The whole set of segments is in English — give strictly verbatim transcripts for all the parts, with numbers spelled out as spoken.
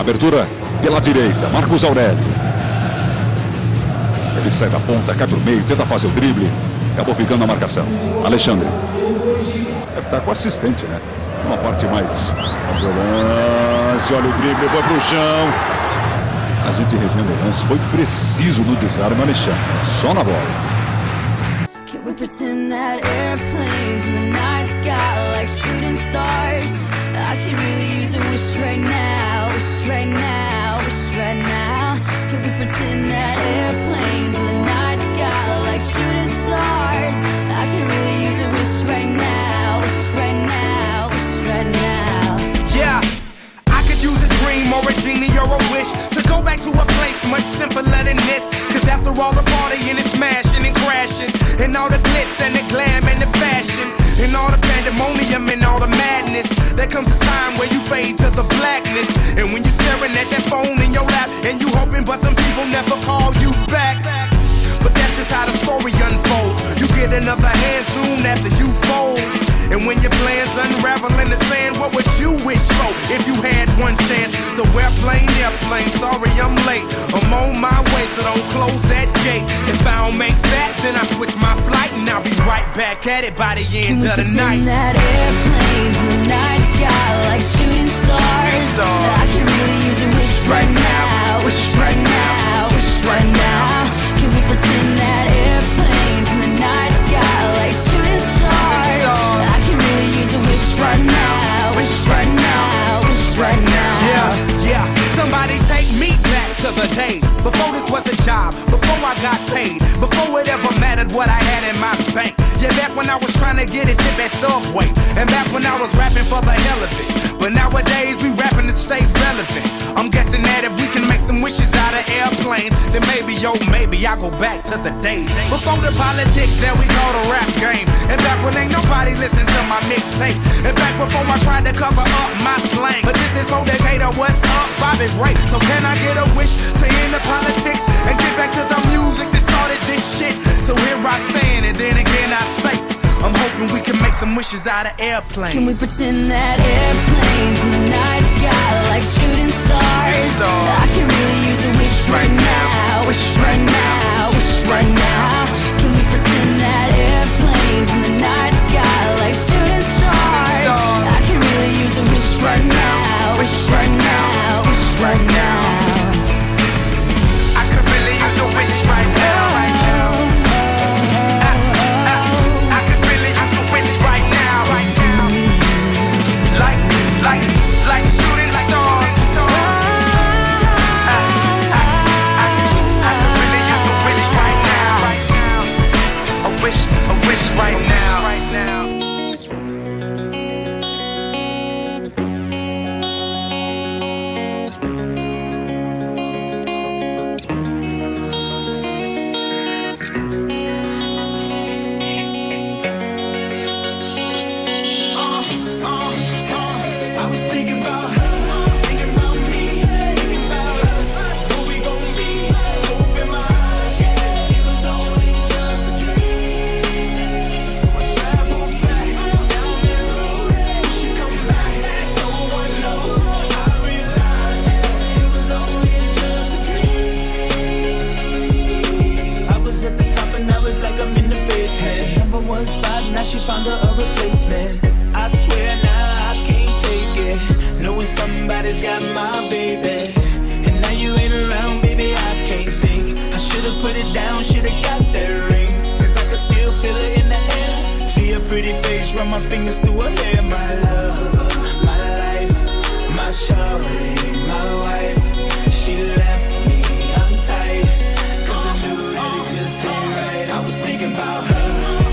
Abertura pela direita, Marcos Aurélio. Ele sai da ponta, cai pro meio, tenta fazer o drible. Acabou ficando na marcação. Alexandre. Tá com assistente, né? Uma parte mais... Violância, olha o drible, foi pro chão. A gente revendo o lance, foi preciso no desarme, Alexandre. Só na bola. Can we pretend that airplanes in the night sky like shooting stars? I could really use a wish right now, wish right now, wish right now. Can we pretend that airplanes in the night sky like shooting stars? I could really use a wish right now, wish right now, wish right now. Yeah, I could use a dream or a genie or a wish to go back to a place much simpler than this. Cause after all the partying and smashing and crashing, and all the glitz and the glam and the fashion, and all the pandemonium and all the madness, there comes a time where you fade to the blackness. And when you're staring at that phone in your lap, and you hoping but them people never call you back. But that's just how the story unfolds. You get another hand soon after you fold. And when your plans unravel in the sand, what would you wish for if you had one chance? So airplane, airplane, sorry I'm late. I'm on my way, so don't close that gate. If I don't make that, then I switch my flight, and I'll be right back at it by the end of the night. Can we pretend that airplanes in the night sky like shooting stars? I can really use a wish right now, wish right now, wish right now. Can we pretend that airplanes in the night sky like shooting stars? I can really use a wish right now, wish right now, wish right now. Yeah, yeah, somebody take me back to the days before this was a job, before I got paid, before it ever mattered what I had in my bank. Yeah, back when I was trying to get a tip at Subway, and back when I was rapping for the hell of it. But nowadays we rapping to stay relevant. I'm guessing that if we can make some wishes out of airplanes, then maybe, yo, maybe I'll go back to the days before the politics that we call the rap game. And back when ain't nobody listened to my mixtape. And back before I tried to cover up my slang. But this is for Decatur, what's up, Bobby Ray? So can I get a wish to end the politics and get back to the music that started this shit? So here I stand, and then again I say, I'm hoping we can make some wishes out of airplanes. Can we pretend that airplanes in the night sky like shooting stars? I can really use a wish right now, wish right now, wish right now. Can we pretend that airplanes in the night sky like shooting stars? I can really use a wish right now, wish right now, wish right now. I could really use a wish right now. Now she found her a replacement. I swear now I can't take it, knowing somebody's got my baby. And now you ain't around, baby, I can't think. I should've put it down, should've got that ring, cause I can still feel it in the air. See her pretty face, run my fingers through her hair. My love, my life, my shawty, my wife. She left me, I'm tight, cause I knew that it just ain't right. I was thinking about her.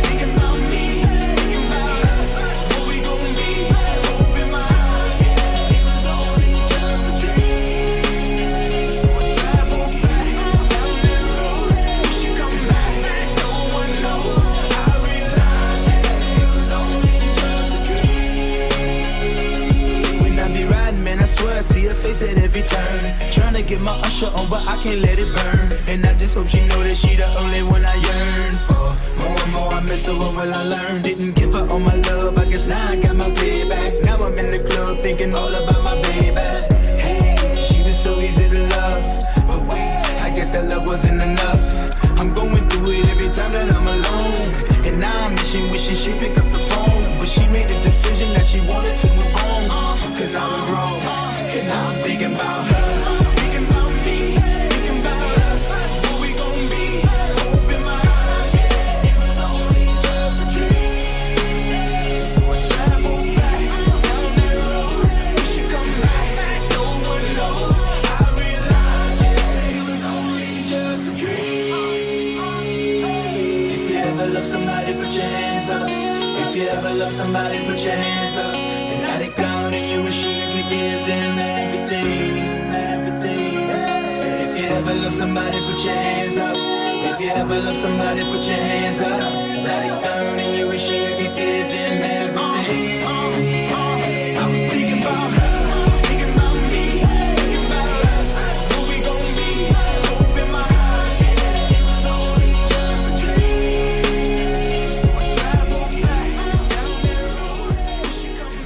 See her face at every turn, trying to get my usher on, but I can't let it burn. And I just hope she know that she the only one I yearn for. More and more I miss her, what will I learn? Didn't give her all my love, I guess now I got my payback. Now I'm in the club thinking all about my baby. Hey, she was easy to love, but wait, I guess that love wasn't enough. I'm going through it every time that I'm alone, and now I'm wishing, wishing she'd pick up the phone, but she made the decision that she wanted to move on, cause I was wrong, and I was thinking about her, thinking about me, thinking about us, what we gon' be, hope in my eyes, yeah, it was only just a dream, so I travel back down that road, we should come back, no one knows, I realized, yeah, it was only just a dream. If you ever love somebody, put your hands up. If you ever love somebody, put your hands up. And now they gone and you wish you could give them everything, everything. Said if you ever love somebody, put your hands up. If you ever love somebody, put your hands up. Now they gone and you wish you could give them everything. I was thinking about her, thinking about me, thinking about us, what we gon' be, hope in my eyes, yeah, it was only just a dream, so I travel back down that road, we should come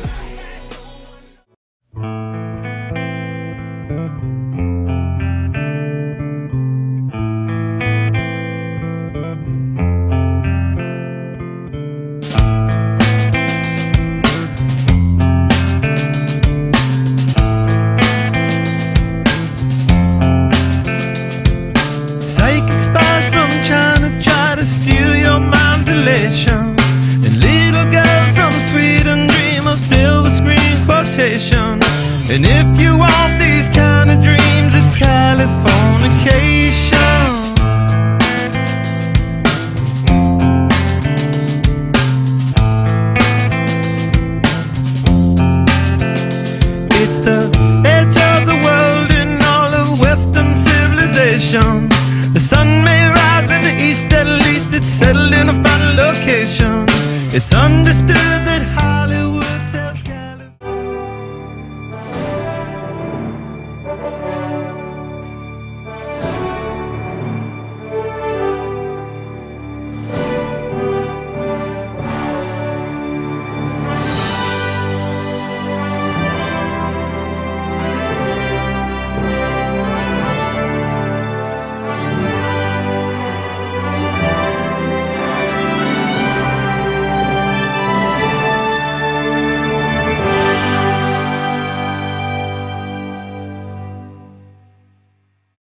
Psychic spies from China try to steal your mind's elation, and little girls from Sweden dream of silver screen quotation. And if you want these kind of dreams, it's Californication. It's the edge of the world in all of Western civilization. The sun may rise in the east, at least it's settled in a final location. It's understood that